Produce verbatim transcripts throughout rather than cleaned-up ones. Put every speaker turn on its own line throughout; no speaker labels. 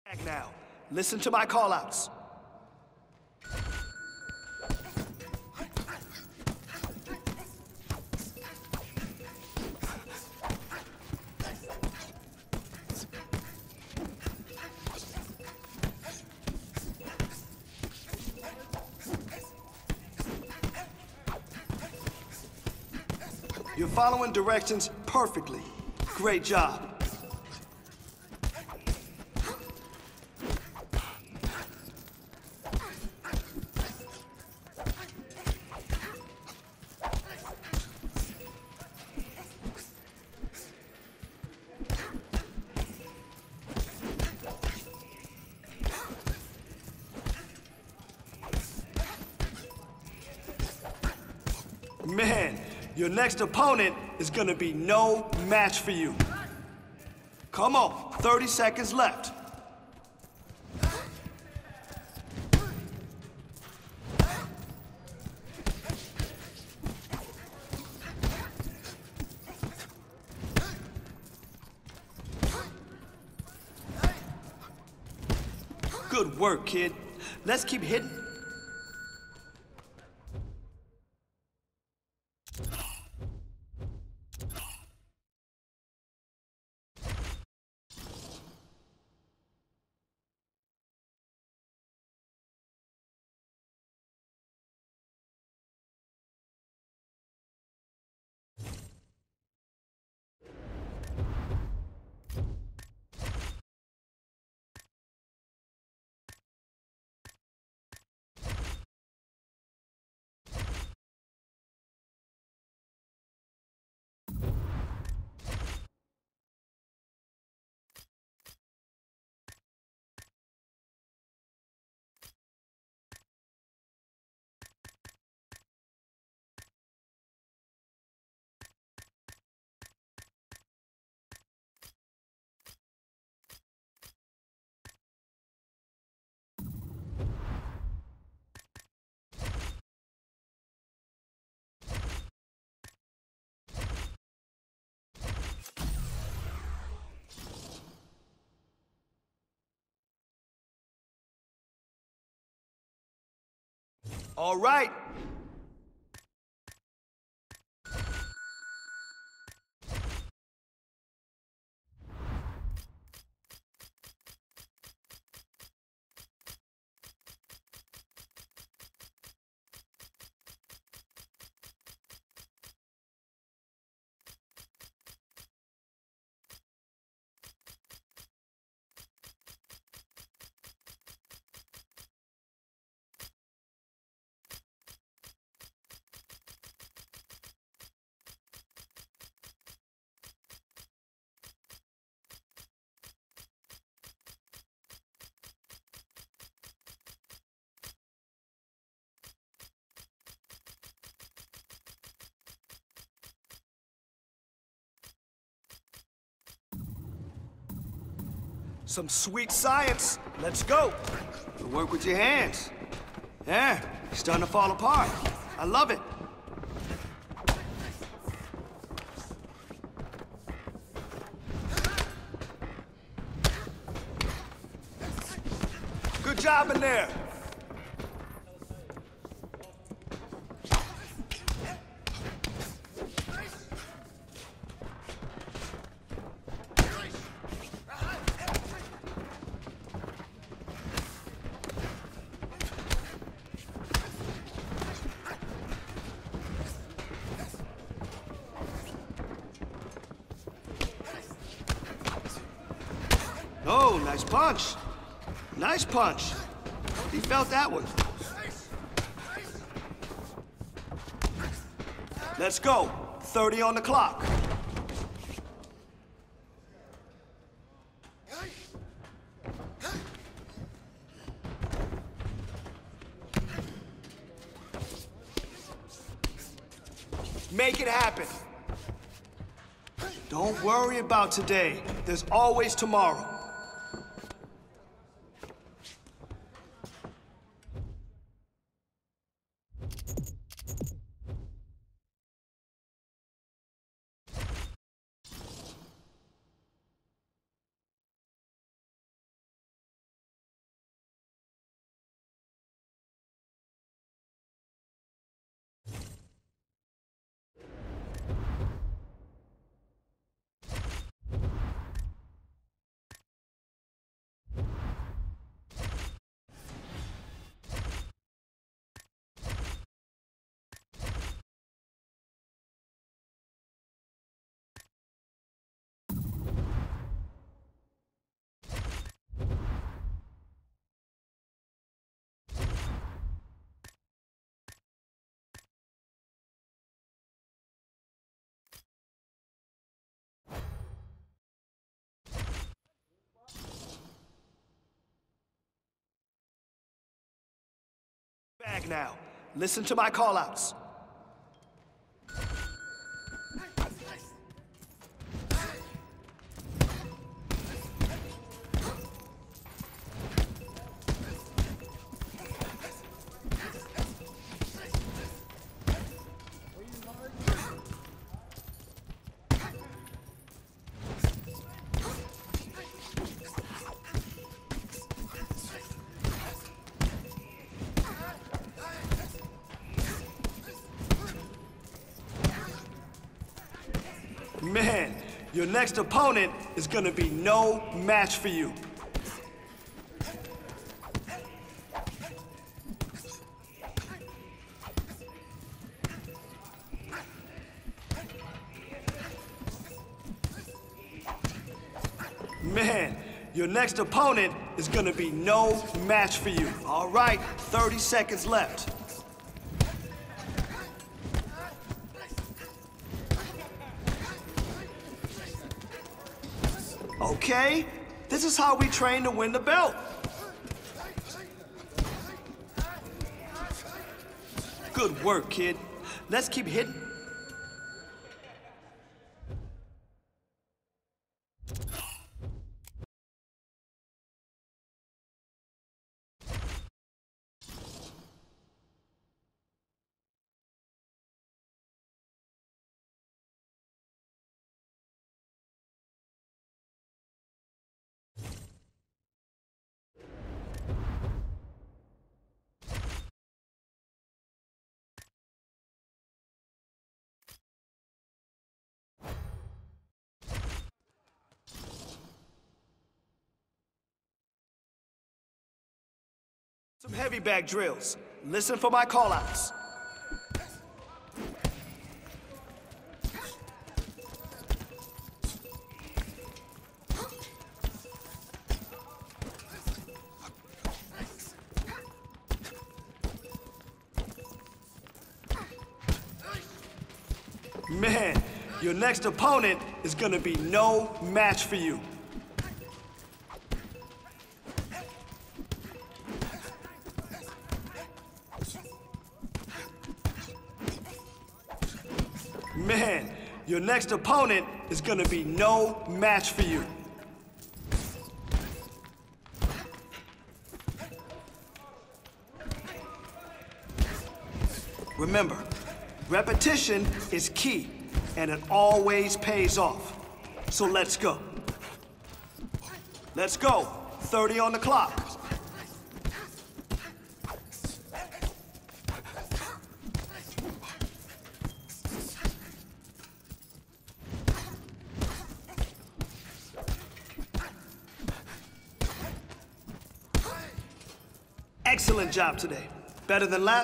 Now, listen to my callouts. You're following directions perfectly. Great job. Man, your next opponent is gonna be no match for you. Come on, thirty seconds left. Good work, kid. Let's keep hitting. All right. Some sweet science. Let's go. You work with your hands. Yeah, it's starting to fall apart. I love it. Good job in there. Oh, nice punch. Nice punch. He felt that one. Let's go. thirty on the clock. Make it happen. Don't worry about today. There's always tomorrow. tag now. Listen to my call-outs. Man, your next opponent is gonna be no match for you. Man, your next opponent is gonna be no match for you. All right, thirty seconds left. Okay, this is how we train to win the belt. Good work, kid. Let's keep hitting. Some heavy bag drills. Listen for my call-outs. Man, your next opponent is gonna be no match for you. Man, your next opponent is gonna be no match for you. Remember, repetition is key, and it always pays off. So let's go. Let's go. thirty on the clock. Excellent job today. Better than lap?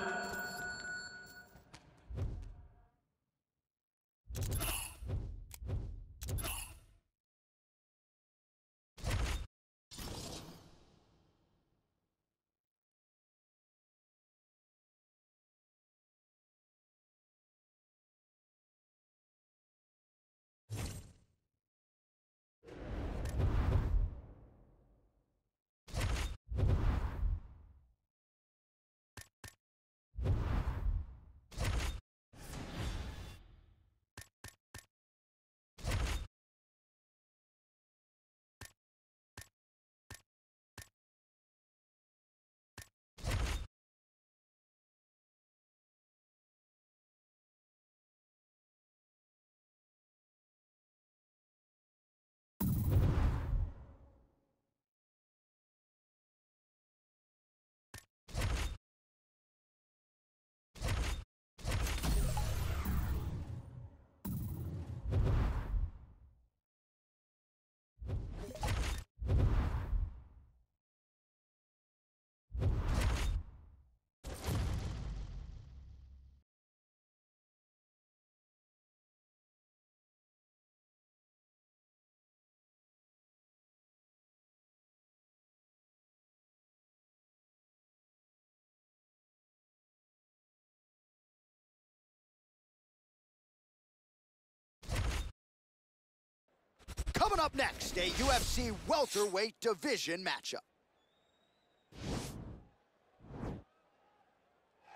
Coming up next, a U F C welterweight division matchup.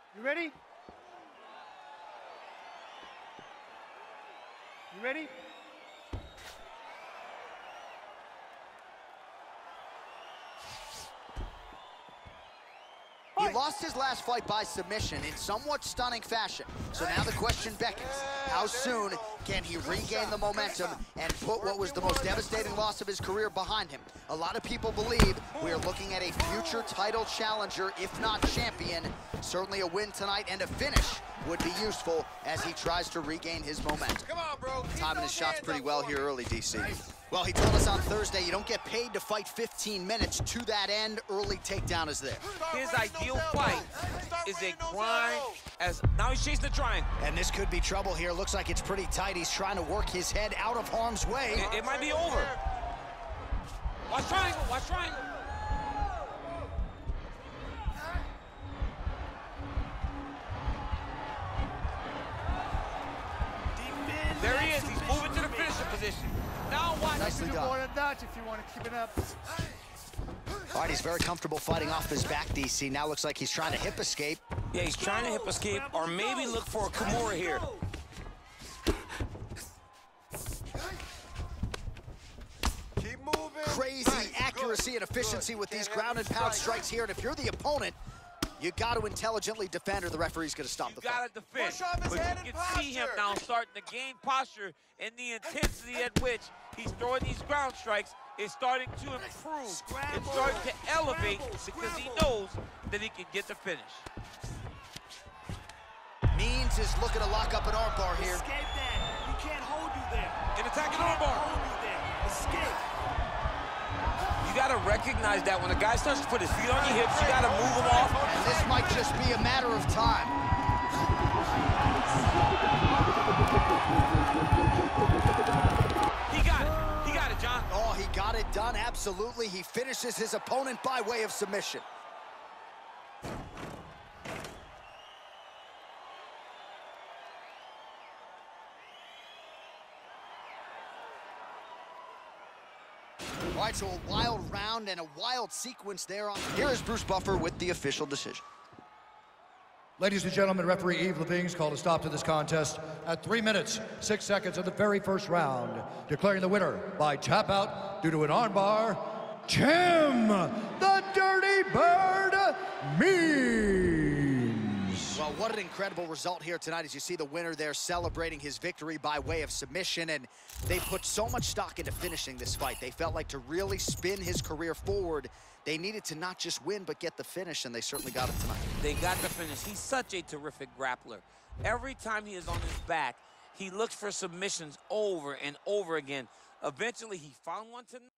You ready? You ready?
He lost his last fight by submission in somewhat stunning fashion. So now the question beckons, how soon can he regain the momentum and put what was the most devastating loss of his career behind him? A lot of people believe we are looking at a future title challenger, if not champion. Certainly a win tonight and a finish would be useful as he tries to regain his momentum.
Come on, bro.
Timing his shots pretty well here early, D C. Well, he told us on Thursday you don't get paid to fight fifteen minutes. To that end, early takedown is there.
His ideal fight is a grind as now he's chasing the triangle.
And this could be trouble here. Looks like it's pretty tight. He's trying to work his head out of harm's way.
It, it might be over. Watch triangle, watch triangle. There he is, he's moving to the finisher position. Now watch.
Nicely
Do
done.
more than that if you want to keep it up.
All right, he's very comfortable fighting off his back, D C. Now looks like he's trying to hip escape.
Yeah, he's trying to hip escape or maybe look for a Kimura here.
Keep moving.
Crazy
Nice.
accuracy
Good.
and efficiency
Good.
with these
Can't
ground and
have
pound
these
strikes here. And if you're the opponent, you got to intelligently defend or the referee's going to stop
You
the fight.
gotta defend.
Push off his
But
head
you
and
can see him
posture.
now starting to gain posture, and the intensity at which he's throwing these ground strikes is starting to improve. It's starting to elevate because he knows that he can get the finish.
Means is looking to lock up an armbar here.
Escape that. He can't hold you there.
An attacking
Can't
armbar.
hold you there. Escape.
You gotta recognize that when a guy starts to put his feet on your hips, you gotta move him off.
And this might just be a matter of time.
He got it. He got it, John.
Oh, he got it done, absolutely. He finishes his opponent by way of submission. All right, so a wild round and a wild sequence there. On Here is Bruce Buffer with the official decision.
Ladies and gentlemen, referee Yves Levings called a stop to this contest at three minutes, six seconds of the very first round, declaring the winner by tap out due to an armbar, Tim the Dirty Bird Means.
Well, what an incredible result here tonight as you see the winner there celebrating his victory by way of submission, and they put so much stock into finishing this fight. They felt like to really spin his career forward, they needed to not just win, but get the finish, and they certainly got it tonight.
They got the finish. He's such a terrific grappler. Every time he is on his back, he looks for submissions over and over again. Eventually, he found one tonight.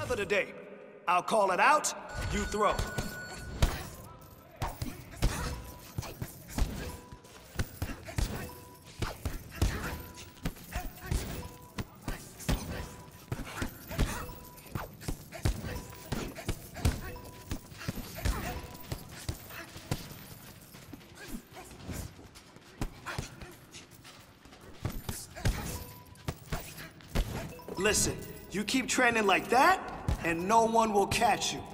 Leather today. I'll call it out, you throw. Listen, you keep training like that, and no one will catch you.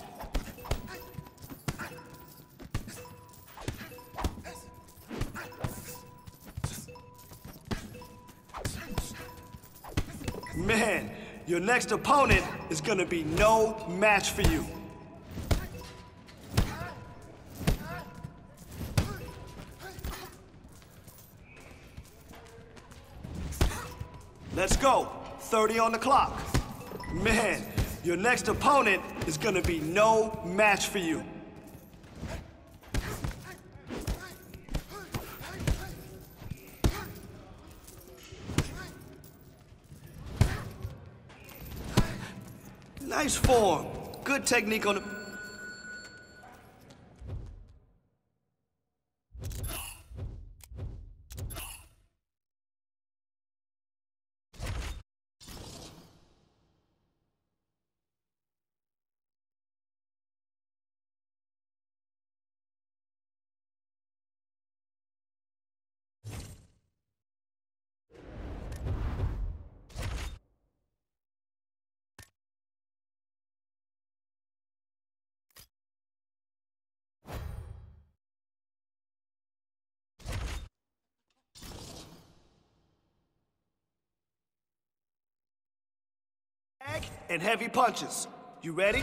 Man, your next opponent is gonna be no match for you. Let's go. thirty on the clock. Man, your next opponent is gonna be no match for you. Nice form. Good technique on the... and heavy punches. You ready?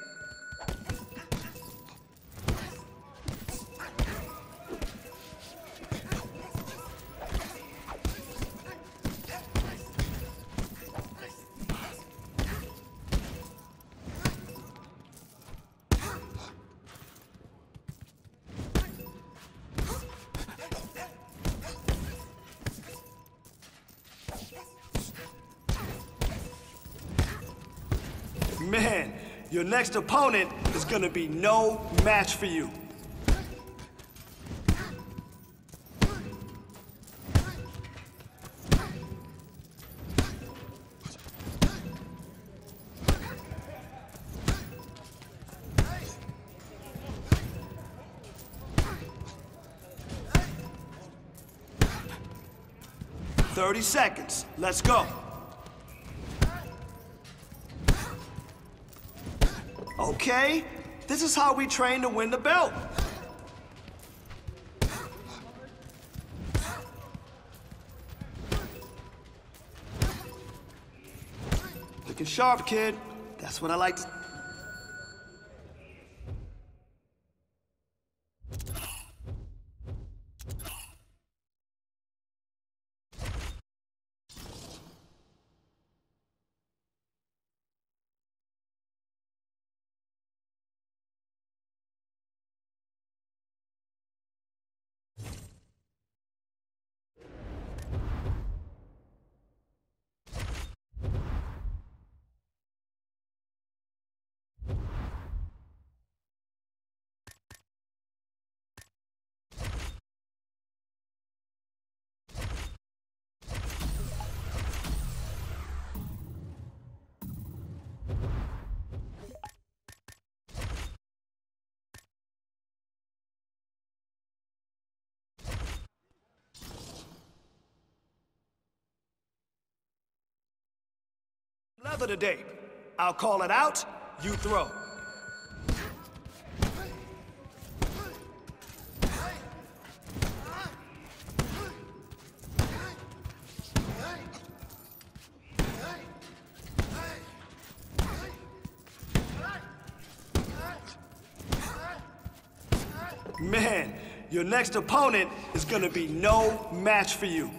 Man, your next opponent is gonna be no match for you. thirty seconds. Let's go. Okay, this is how we train to win the belt. Looking sharp, kid. That's what I like to... Leather today. I'll call it out, you throw. Man, your next opponent is gonna be no match for you.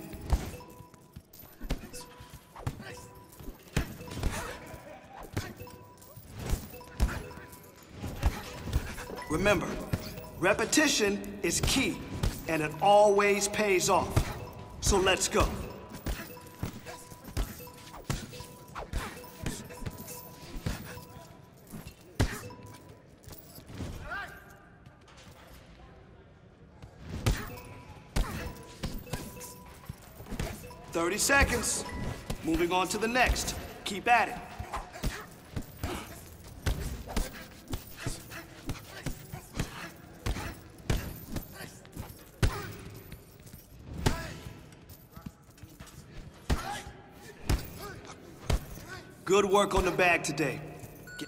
Remember, repetition is key, and it always pays off. So let's go. thirty seconds. Moving on to the next. Keep at it. Good work on the bag today. Get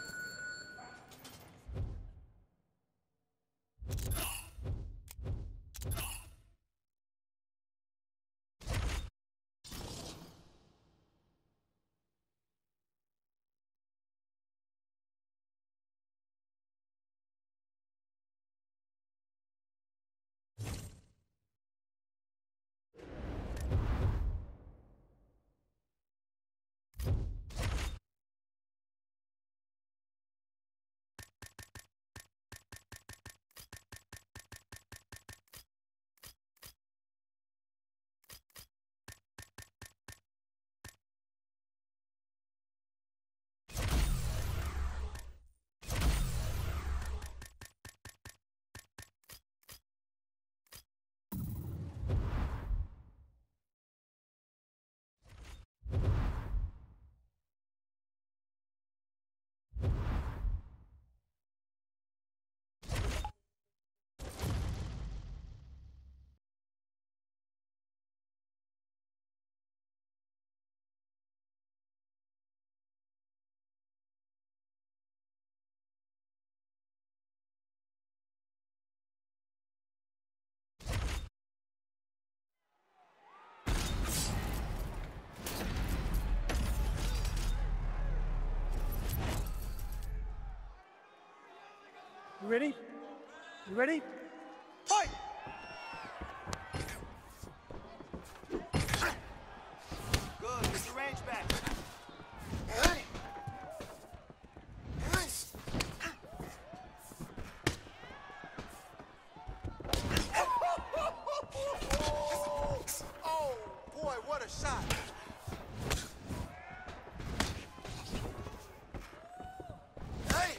You ready? You ready? Fight!
good. Get your range back.
Oh, boy, what a shot. Hey!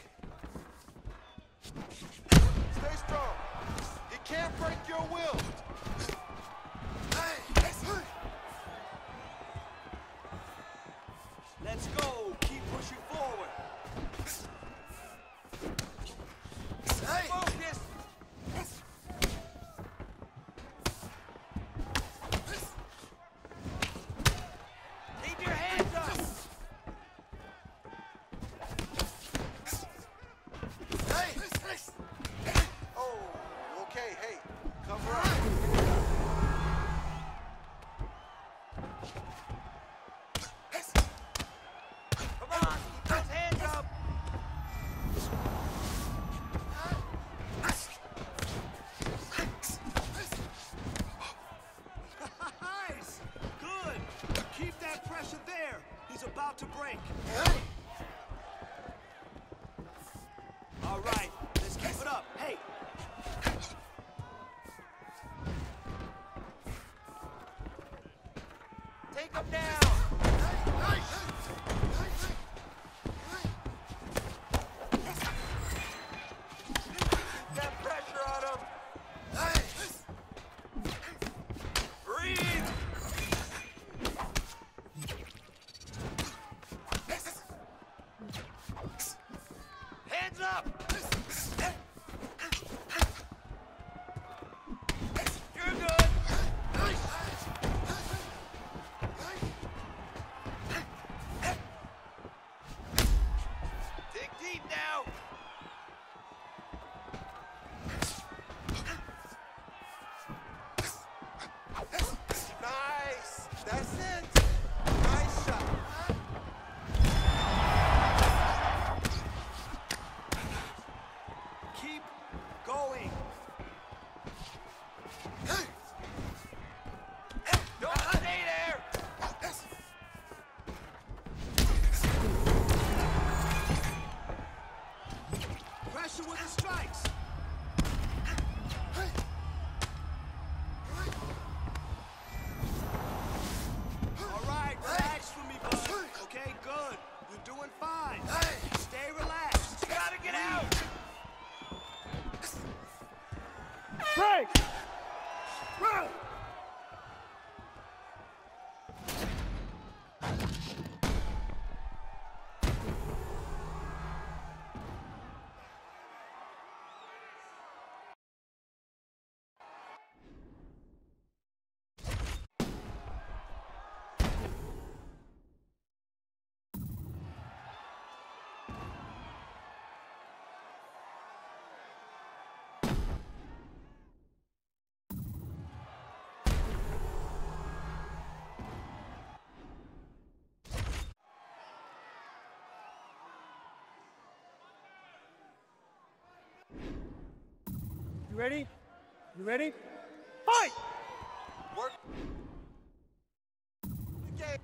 Stay strong. He can't break your will.
Let's go. Keep pushing forward.
Hey!
Focus. Keep your hands up.
Hey! Oh, okay, hey, cover up.
Come on, keep those hands up.
Nice. Good. Keep that pressure there. He's about to break. All right. Let's keep it up. Hey.
Take him down. Keep that pressure on him. Breathe. Hands up. You're good. Dig deep now.
Nice. That's it. Nice shot.
Keep going.
Don't stay there.
Pressure with the strikes. All right, relax for me, bud. Okay, good. You're doing fine. Stay relaxed.
You gotta get out.
Break! Run! You ready? You ready? Fight!
Work. Okay.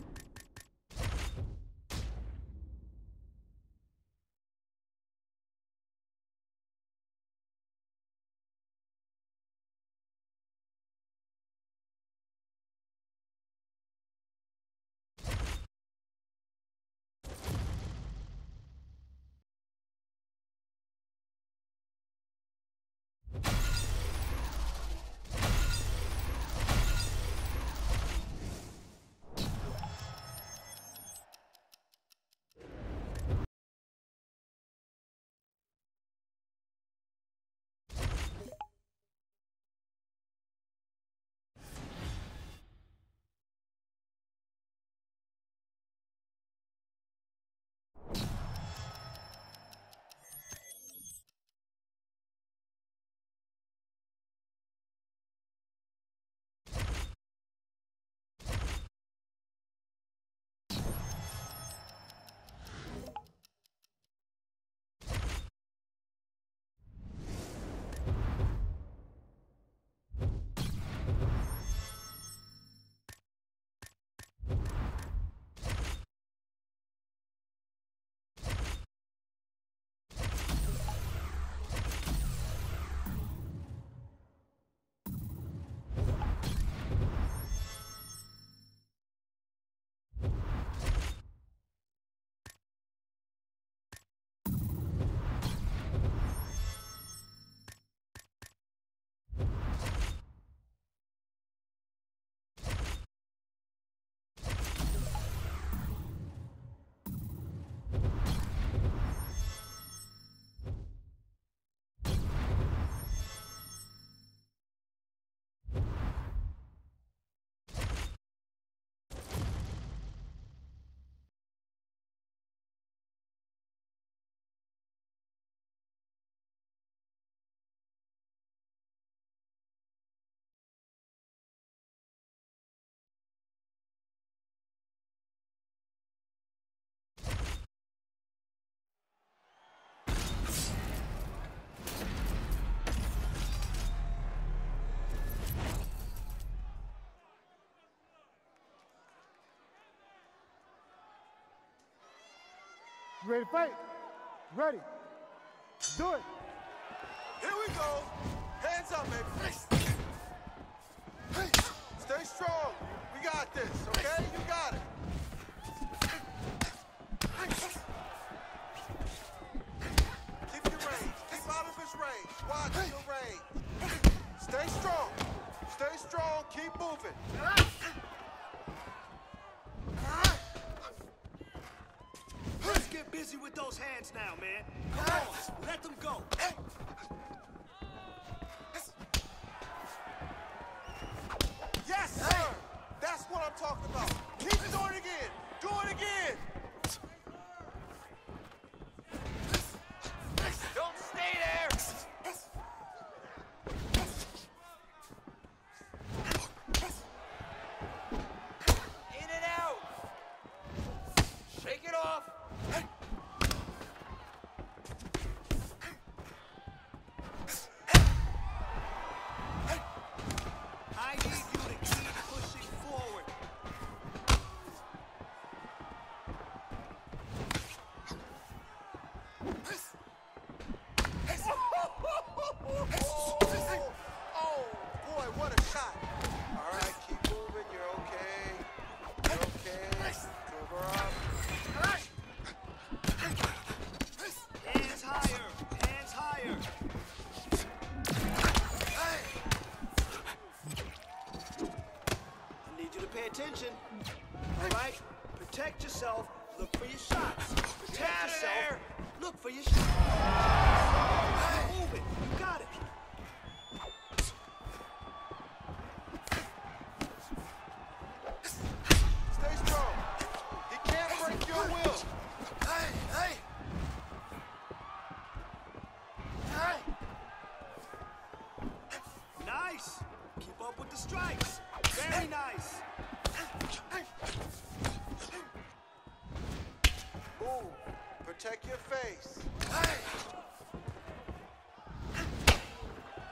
You ready to fight? Ready. Do it.
Here we go. Hands up, baby. Stay strong. We got this, okay? You got it. Keep your range. Keep out of his range. Watch your range. Stay strong. Stay strong. Keep moving.
Let's get busy with those hands now, man. Come on, let them go.
Yes, sir. That's what I'm talking about. Keep doing it again. Do it again.
Don't stay there! In and out! Shake it off!
I need you to keep pushing forward.
Oh, boy, what a shot. All right, keep moving. You're okay. You're okay. Cover up.
Hands higher, hands higher. I need you to pay attention. All right? Protect yourself. Look for your shots. Protect
Get out of
yourself.
there.
Look for your shots. Move it. You got it.
Stay strong. He can't break your will.
Hey, hey. Hey. Nice. Keep up with the strikes. Very nice.
Move. Protect your face.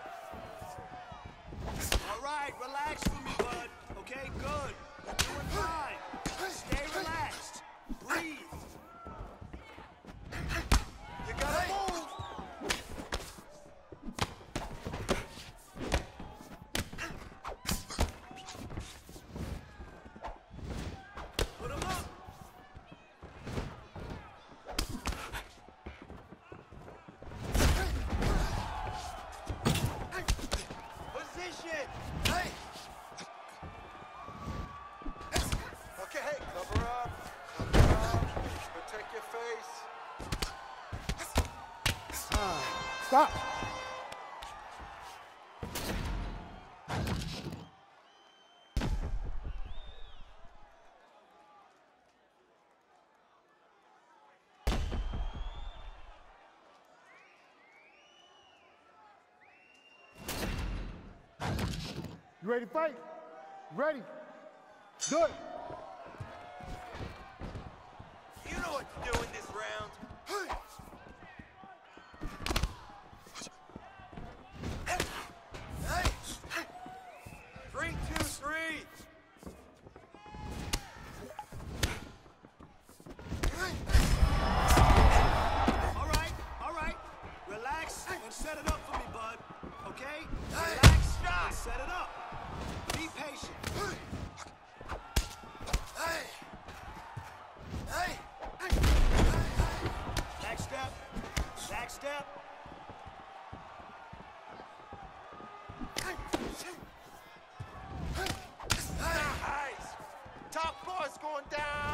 Stop. You ready to fight? Ready. Do it.
You know what to do in this round. Three, two, three.
All right, all right. Relax and set it up for me, bud. Okay? Relax and set it up. Be patient. Back step. Back step.
Nice. Top boy's going down.